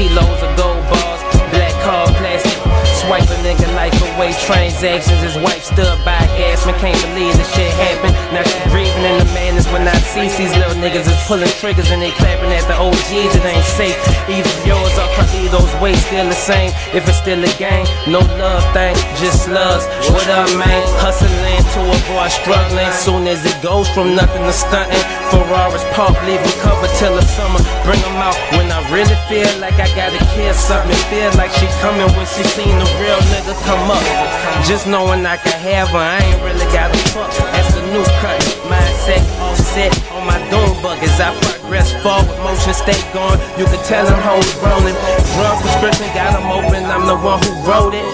kilos of gold bars, black card plastic. Swipe a nigga life away, transactions. His wife stood by gasping, can't believe this shit happened. Now she breathing in the madness when I see these little niggas is pulling triggers and they clapping at the OGs. It ain't safe. Either yours or Carlito's way still the same. If it's still a game, no love thing, just slugs. What up, man? Hustling to avoid struggling. Soon as it goes from nothing to stunting, Ferraris park, leave them covered till the summer. Bring them out when I really feel like I gotta kill something. Feel like she coming when she seen the real nigga come up. Just knowing I can have her, I ain't really gotta fuck. That's the new cut, mindset offset on my doom bug. As I progress forward, motion stay gone. You can tell them hoes rolling. Drug prescription got them open, I'm the one who wrote it.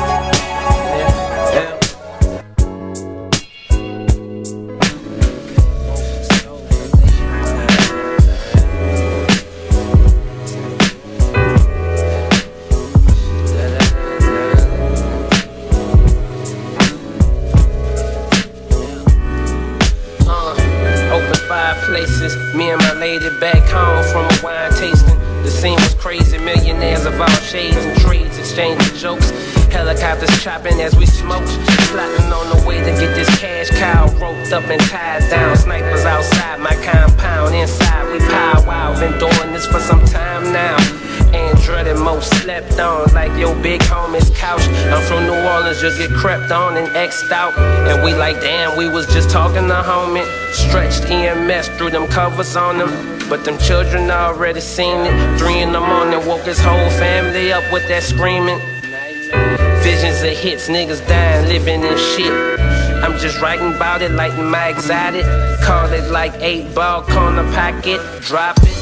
Places, me and my lady back home from a wine tasting. The scene was crazy, millionaires of all shades and trades exchanging jokes. Helicopters chopping as we smoked, plotting on the way to get this cash cow roped up and tied down. Snipers outside my compound, inside we powwow. Been doing this for some time now. Android and most slept on like your big homie's couch. I'm from New Orleans, just get crept on and X'd out. And we like, damn, we was just talking to homie. Stretched EMS through them covers on them, but them children already seen it. 3 in the morning, woke his whole family up with that screaming. Visions of hits, niggas dying, living in shit. I'm just writing about it like my exotic. Call it like 8-ball corner pocket, drop it.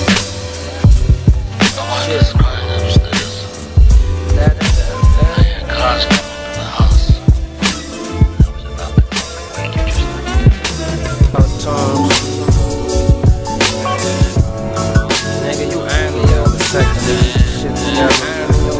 Just crying upstairs. I hear cars coming to the house. I was about to break your nigga, you angry the other second. Shit, you got iron in your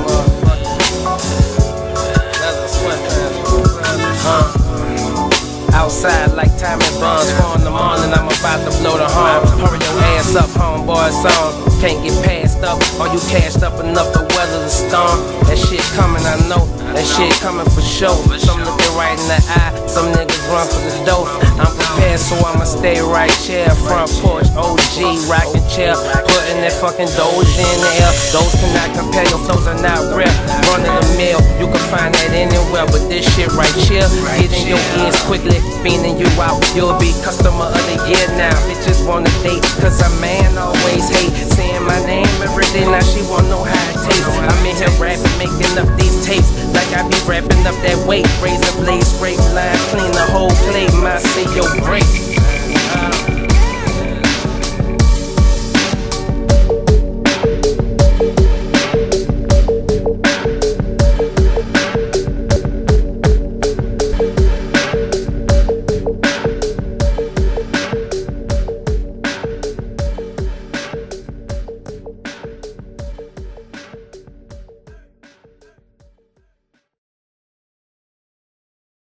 motherfucker. Outside like Tommy Bonds, 4 in the morning, I'm about to blow the horn. Hurry your ass up, homeboy, song. Can't get passed up, or you cashed up enough to weather the storm. That shit coming, I know, that shit coming for sure. Some looking right in the eye, some niggas run for the dough. I'm prepared, so I'ma stay right here. Front porch, OG, rockin' chair, putting that fucking doge in the air. Those cannot compare, your flows are not rare. Running the mill, you can find that anywhere, but this shit right here, getting your ears quickly, beaning you out. You'll be customer of the year now. Bitches wanna date, cause a man always hate saying my name every day. Now she wanna know how it tastes. I'm in here rapping, making up these tapes like I be wrapping up that weight. Razor blade, scrape line, clean the whole plate. My seat